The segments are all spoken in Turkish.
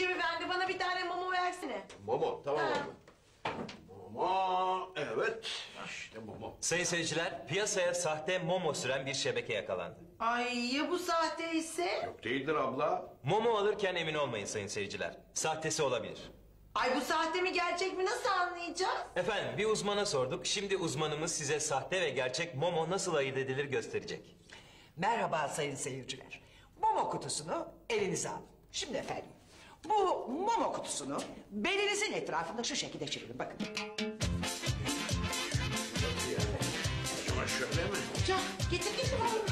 Recep Efendi bana bir tane momo versene. Momo, tamam Ha. abi. Momo, evet. İşte momo. Sayın seyirciler, piyasaya sahte momo süren bir şebeke yakalandı. Ay ya bu sahte ise? Yok değildir abla. Momo alırken emin olmayın sayın seyirciler. Sahtesi olabilir. Ay bu sahte mi gerçek mi nasıl anlayacağız? Efendim bir uzmana sorduk. Şimdi uzmanımız size sahte ve gerçek momo nasıl ayırt edilir gösterecek. Merhaba sayın seyirciler. Momo kutusunu elinize alın. Şimdi efendim, bu momo kutusunu belinizin etrafında şu şekilde çevirin. Bakın. Acaba şöyle mi? Can getir oğlum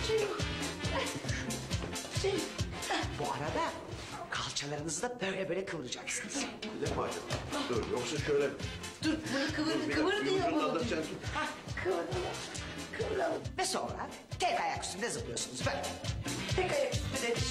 şey. Bu arada kalçalarınızı da böyle kıvıracaksınız. Ne mi acaba? Dur, yoksa şöyle mi? Dur bunu kıvır diyor Ucundan bunu. da sen tut. Hah kıvıralım. Ve sonra tek ayak üstünde zıplıyorsunuz. Böyle. Tek ayak üstüne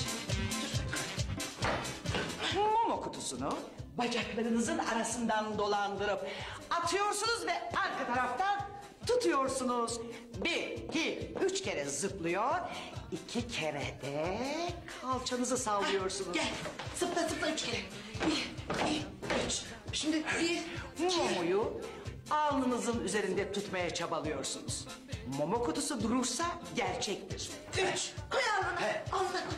Momo kutusunu bacaklarınızın arasından dolandırıp atıyorsunuz ve arka taraftan tutuyorsunuz. 1, 2, 3 kere zıplıyor. 2 kere de kalçanızı sallıyorsunuz. Gel zıpla 3 kere. 1, 2, 3. Şimdi 1, 2. Momoyu alnınızın üzerinde tutmaya çabalıyorsunuz. Momo kutusu durursa gerçektir. 3. Koy alnına koy.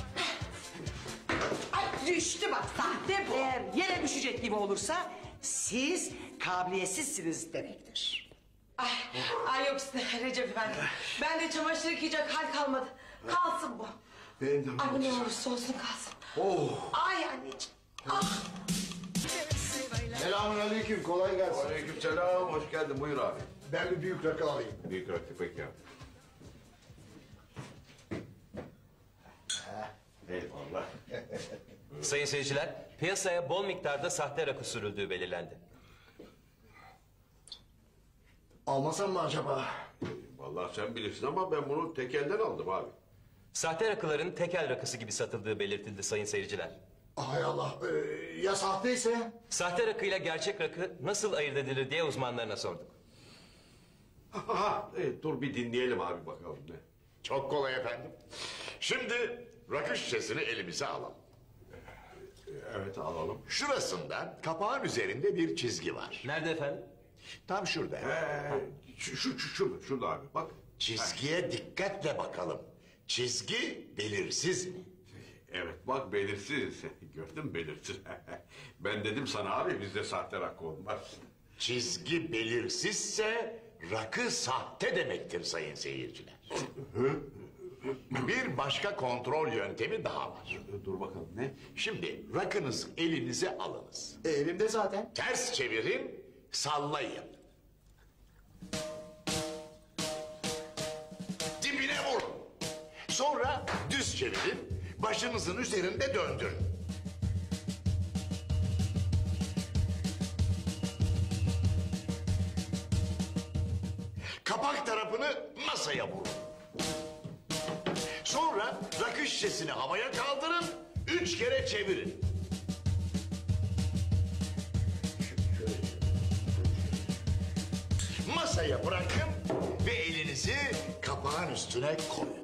Ay düştü bak sahte bu. Eğer yere düşecek gibi olursa siz kabiliyetsizsiniz demektir. Ay yok Recep Efendi. Ben de çamaşır yıkayacak hal kalmadı. Kalsın bu. Benim de Ay ne olursa olsun kalsın. Oh. Ay anneciğim. Ah. Selamünaleyküm, kolay gelsin. Aleykümselam, hoş geldin. Buyur abi. Ben bir büyük rakı alayım. Büyük rakı peki ya. Eyvallah. Sayın seyirciler, piyasaya bol miktarda sahte rakı sürüldüğü belirlendi. Almasam mı acaba? Vallahi sen bilirsin ama ben bunu tekelden aldım abi. Sahte rakıların tekel rakısı gibi satıldığı belirtildi sayın seyirciler. Hay Allah, ya sahteyse? Sahte rakıyla gerçek rakı nasıl ayırt edilir diye uzmanlarına sorduk. Dur bir dinleyelim abi bakalım ne. Çok kolay efendim. Şimdi rakı şişesini elimize alalım. Evet alalım. Şurasında kapağın üzerinde bir çizgi var. Nerede efendim? Tam şurada. Şurada abi bak. Çizgiye dikkatle bakalım. Çizgi belirsiz mi? Evet bak belirsiz. Gördün mü belirsiz. Ben dedim sana abi bizde sahte rakı olmaz. Çizgi belirsizse rakı sahte demektir sayın seyirciler. Bir başka kontrol yöntemi daha var. Dur bakalım ne? Şimdi rakınızı elinize alınız. Elimde zaten. Ters çevirin, sallayın. Dibine vurun. Sonra düz çevirin, başınızın üzerinde döndürün. Kapak tarafını masaya vurun. Sonra rakı şişesini havaya kaldırın, 3 kere çevirin. Masaya bırakın ve elinizi kapağın üstüne koyun.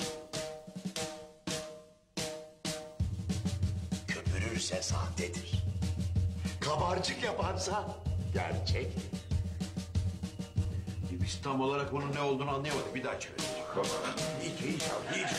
Köpürürse sahtedir. Kabarcık yaparsa gerçek. Biz tam olarak bunun ne olduğunu anlayamadık. Bir daha çevirelim. İyice.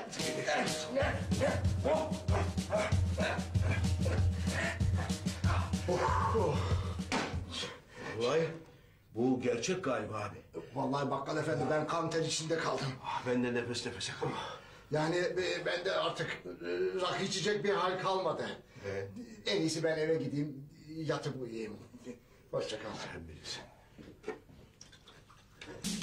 Vallahi bu gerçek galiba abi. Vallahi bakkal efendi, ben kan ter içinde kaldım. Ben de nefes nefese kaldım. Yani ben de artık rakı içecek bir hal kalmadı. En iyisi ben eve gideyim, yatıp uyuyayım. Hoşça kal. Sen bilirsin.